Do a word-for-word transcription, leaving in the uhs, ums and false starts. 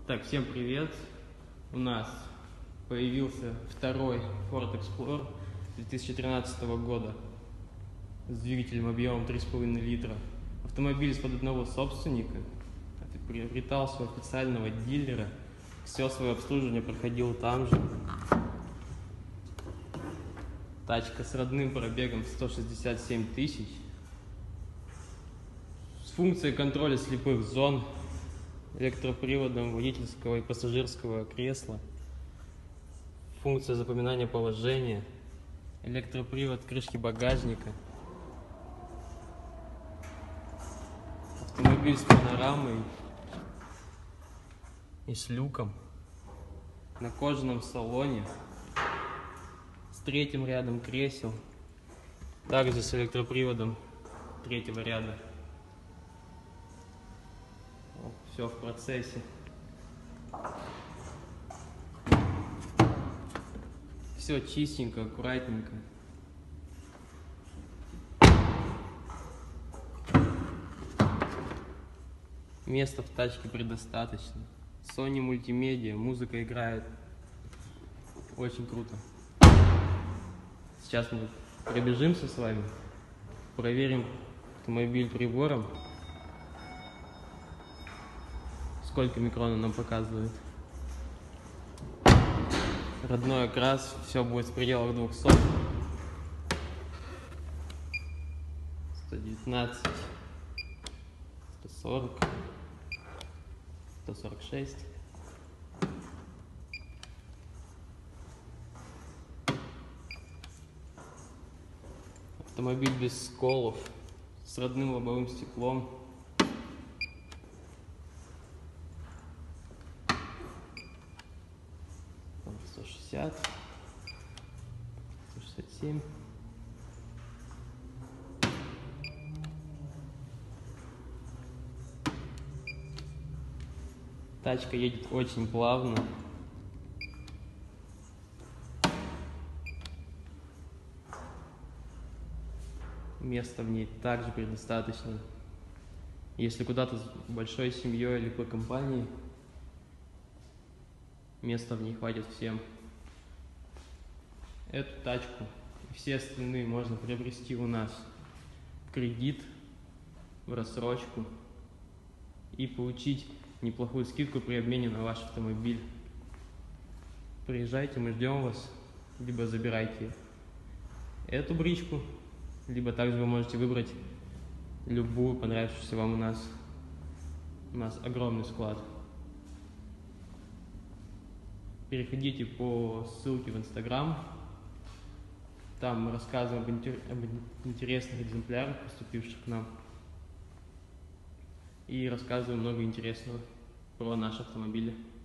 Так, всем привет! У нас появился второй Ford Explorer две тысячи тринадцатого года с двигателем объемом три с половиной литра. Автомобиль из-под одного собственника, приобретался у официального дилера, все свое обслуживание проходил там же. Тачка с родным пробегом сто шестьдесят семь тысяч, с функцией контроля слепых зон, электроприводом водительского и пассажирского кресла, функция запоминания положения, электропривод крышки багажника, автомобиль с панорамой и с люком, на кожаном салоне, с третьим рядом кресел, также с электроприводом третьего ряда. Все в процессе. Все чистенько, аккуратненько. Места в тачке предостаточно. Sony мультимедиа, музыка играет. Очень круто. Сейчас мы пробежимся с вами, проверим автомобиль прибором. Сколько микрона нам показывает. Родной окрас, все будет в пределах двухсот. сто девятнадцать, сто сорок, сто сорок шесть. Автомобиль без сколов, с родным лобовым стеклом. сто шестьдесят, сто шестьдесят семь. Тачка едет очень плавно. Места в ней также предостаточно. Если куда-то с большой семьей или по компании, места в ней хватит всем. Эту тачку и все остальные можно приобрести у нас в кредит, в рассрочку и получить неплохую скидку при обмене на ваш автомобиль. Приезжайте, мы ждем вас, либо забирайте эту бричку, либо также вы можете выбрать любую понравившуюся вам у нас. У нас огромный склад. Переходите по ссылке в Инстаграм. Там мы рассказываем об, интер... об интересных экземплярах, поступивших к нам. И рассказываем много интересного про наши автомобили.